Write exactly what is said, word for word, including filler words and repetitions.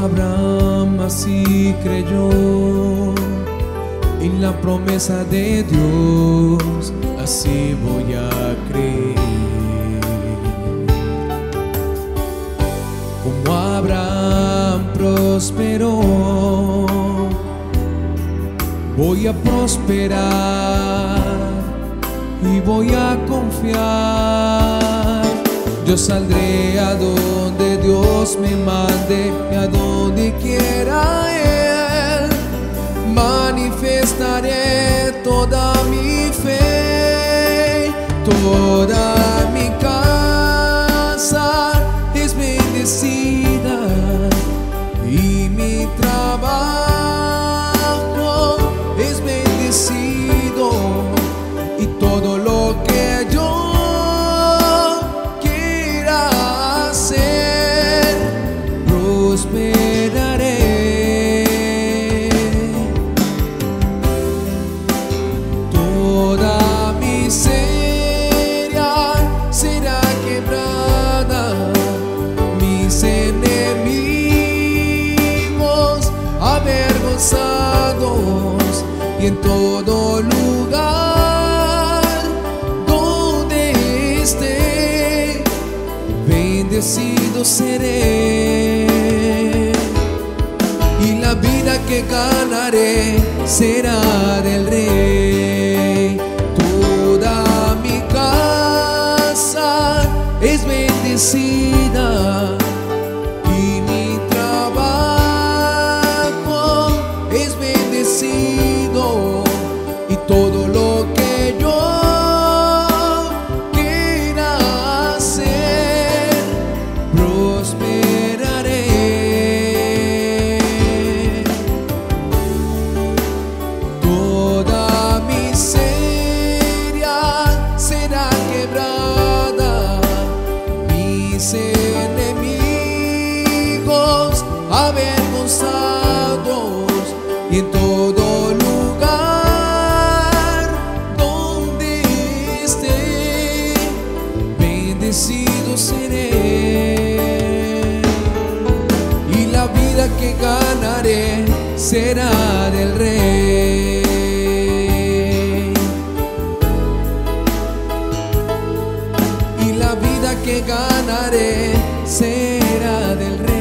Abraham así creyó en la promesa de Dios, así voy a creer. Como Abraham prosperó, voy a prosperar y voy a confiar. Yo saldré a donde Dios me mande y a donde quiera Él. Manifestaré toda mi fe, toda mi casa es bendecida y mi trabajo es bendecido, y todo lo que yo quiera hacer prosperaré. Toda miseria será quebrada, mis enemigos avergonzados, y en todo lugar donde esté, bendecido seré. Y la vida que ganaré será del Rey. Toda mi casa es bendecida y mi trabajo es bendecido, y todo lo que yo quiera hacer prosperaré. Toda miseria será quebrada, mis enemigos avergonzados, y en todo lugar donde esté, bendecido seré. Y la vida que ganaré será del Rey. Y la vida que ganaré será del Rey.